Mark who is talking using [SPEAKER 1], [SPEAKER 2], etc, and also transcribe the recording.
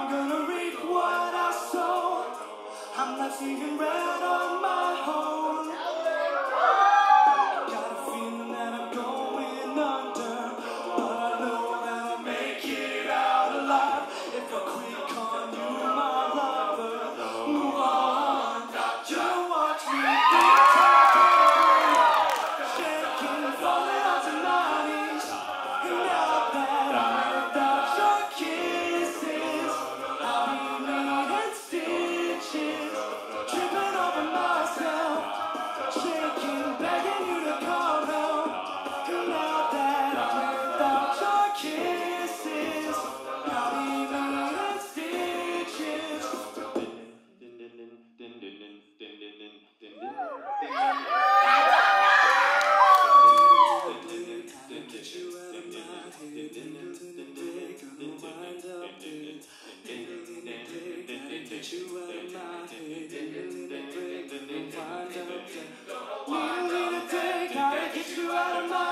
[SPEAKER 1] gonna reap what I sow. I'm not seeing red on my own. Got a feeling that I'm going under, but I know that I'll make it out alive if I quit on you, my lover. Move on, you watch me shaking, falling onto my knees. And now that I'm without your kisses, I'll be needing stitches, tripping over myself, shaking, begging you to come home. And now that I'm without your kisses, I'll be needing stitches. Gotta get you out of my